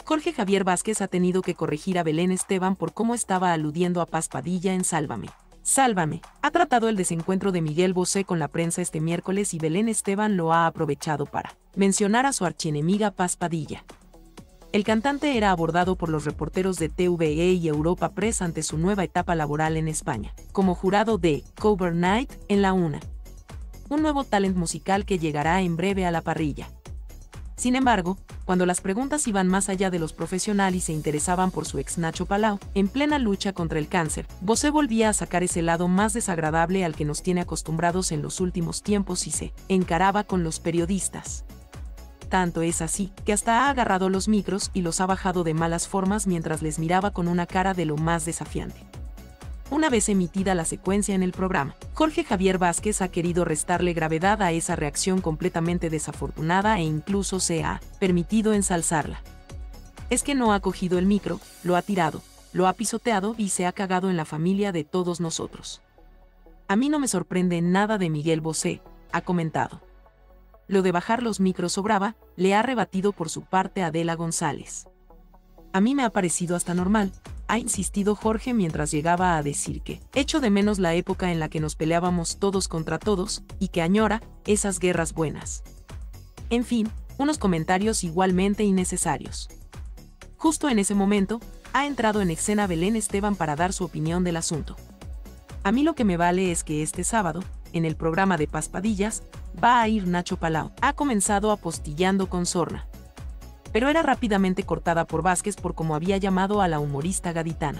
Jorge Javier Vázquez ha tenido que corregir a Belén Esteban por cómo estaba aludiendo a Paz Padilla en Sálvame. Sálvame. Ha tratado el desencuentro de Miguel Bosé con la prensa este miércoles y Belén Esteban lo ha aprovechado para mencionar a su archienemiga Paz Padilla. El cantante era abordado por los reporteros de TVE y Europa Press ante su nueva etapa laboral en España, como jurado de Cover Night en la UNA, un nuevo talent musical que llegará en breve a la parrilla. Sin embargo, cuando las preguntas iban más allá de los profesionales y se interesaban por su ex Nacho Palau, en plena lucha contra el cáncer, Bosé volvía a sacar ese lado más desagradable al que nos tiene acostumbrados en los últimos tiempos y se encaraba con los periodistas. Tanto es así, que hasta ha agarrado los micros y los ha bajado de malas formas mientras les miraba con una cara de lo más desafiante. Una vez emitida la secuencia en el programa, Jorge Javier Vázquez ha querido restarle gravedad a esa reacción completamente desafortunada e incluso se ha permitido ensalzarla. Es que no ha cogido el micro, lo ha tirado, lo ha pisoteado y se ha cagado en la familia de todos nosotros. A mí no me sorprende nada de Miguel Bosé, ha comentado. Lo de bajar los micros sobraba, le ha rebatido por su parte Adela González. A mí me ha parecido hasta normal, ha insistido Jorge mientras llegaba a decir que echo de menos la época en la que nos peleábamos todos contra todos y que añora esas guerras buenas. En fin, unos comentarios igualmente innecesarios. Justo en ese momento, ha entrado en escena Belén Esteban para dar su opinión del asunto. A mí lo que me vale es que este sábado, en el programa de Paz Padillas, va a ir Nacho Palau. Ha comenzado apostillando con sorna, pero era rápidamente cortada por Vázquez por cómo había llamado a la humorista gaditana.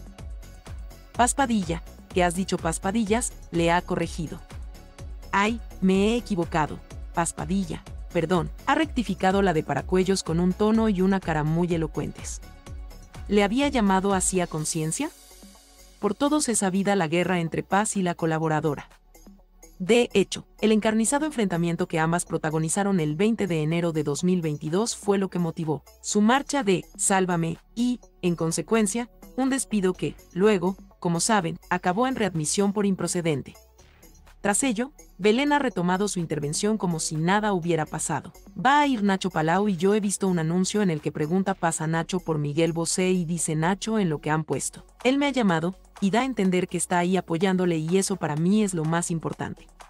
Paz Padilla, ¿qué has dicho Paz Padillas?, le ha corregido. Ay, me he equivocado, Paz Padilla, perdón, ha rectificado la de Paracuellos con un tono y una cara muy elocuentes. ¿Le había llamado así a conciencia? Por todos es sabida la guerra entre Paz y la colaboradora. De hecho, el encarnizado enfrentamiento que ambas protagonizaron el 20 de enero de 2022 fue lo que motivó su marcha de Sálvame y, en consecuencia, un despido que, luego, como saben, acabó en readmisión por improcedente. Tras ello, Belén ha retomado su intervención como si nada hubiera pasado. Va a ir Nacho Palau y yo he visto un anuncio en el que pregunta Paz a Nacho por Miguel Bosé y dice Nacho en lo que han puesto. Él me ha llamado y da a entender que está ahí apoyándole y eso para mí es lo más importante.